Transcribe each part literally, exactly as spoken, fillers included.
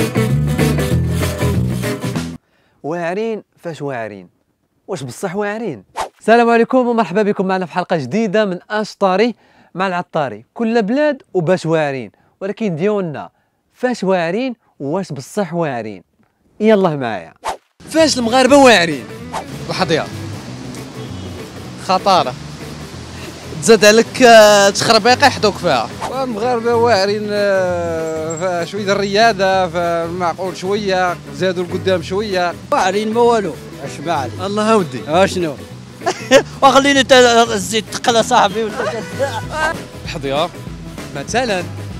واعرين فاش واعرين؟ واش بصح واعرين؟ السلام عليكم ومرحبا بكم معنا في حلقه جديده من اش طاري مع العطاري. كل بلاد وباش واعرين، ولكن ديالنا فاش واعرين واش بصح واعرين؟ يلا معايا. فاش المغاربه واعرين؟ الحظيره خطاره تزاد عليك تخربيقه يحطوك فيها. المغاربه واعرين في شويه الرياضه، فمعقول شويه زادوا لقدام شويه. واعرين ما والو، اش ما عليك الله اودي اشنو وخليني الزيت تقلى صاحبي ولا الحظيره مثلا.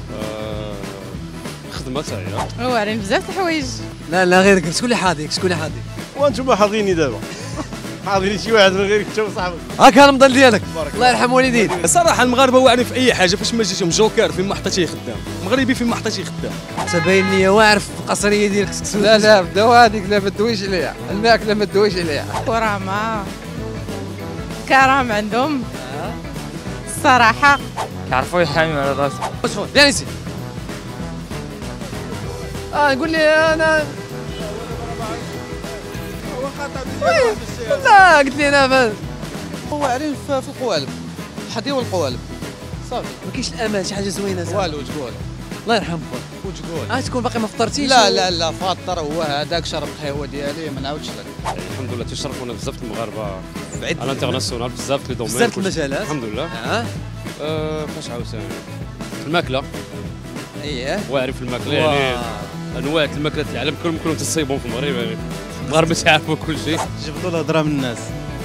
خدمه هي واعرين بزاف د الحوايج. لا لا غير شكون اللي حاضيك؟ شكون اللي حاضيك؟ وانتم حاضيني دابا حاضرين شي واحد من غيرك انت وصاحبك. هاكا رمضان ديالك الله يرحم والديك. الصراحه المغاربه واعرين في اي حاجه، فاش ما جيتهم جوكر فين ما حطيتيه خدام، مغربي فين ما حطيتيه خدام. تبين لي واعر في القصريه ديالك. لا لا بداو هذيك لا ما تدويش عليها، الماكله ما تدويش عليها. كرامه كرام عندهم الصراحه، كيعرفوا يحاميو على راسهم. شوف يا نسي اه نقول لي انا لا قلت لي انا فاز. واعرين في القوالب، الحظيره والقوالب صافي. ما كاينش الامان، شي حاجه زوينه زعما. والو تقول الله يرحم خويا. وتقول اه تكون باقي ما فطرتيش؟ لا لا لا فاطر هو هذاك شرب القهوه ديالي ما نعاودش لك. الحمد لله تشرفونا بزاف المغاربه بعيد على انترناسيونال بزاف في لي دومين، بزاف المجالات الحمد لله. اه أه فاش عاوتاني في الماكله اييه واعرين في الماكله، يعني انواع الماكلات العالم كلهم كلهم تصيبهم في المغرب، يعني المغاربه تعرفوا كل شيء. جبدوا الهضره من الناس.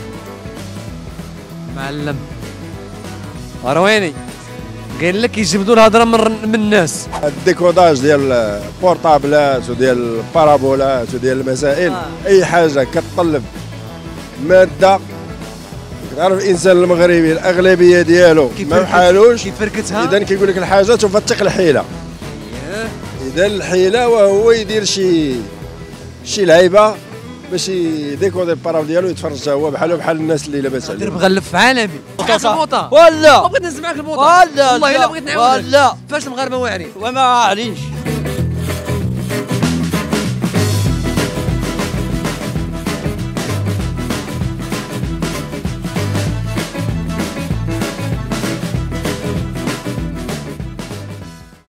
معلم مرويني قال لك يجبدوا الهضره من من الناس. الديكوداج ديال البورطابلات وديال البارابولات وديال المسائل آه. اي حاجه كتطلب ماده، كتعرف الانسان المغربي الاغلبيه ديالو ما بحالوش كيفركتها. اذا كيقول لك الحاجه تفتق الحيله. اذا الحيله وهو يدير شي شي لعيبه باش يديكودي الباراب ديالو يتفرج هو بحالو بحال الناس اللي لاباس عليه. دير مغلف عالمي. الموطه ولا بغيت نهز معاك الموطه ولا والله الا بغيت نعاود. ولا فاش المغاربه واعرين؟ وما عارينش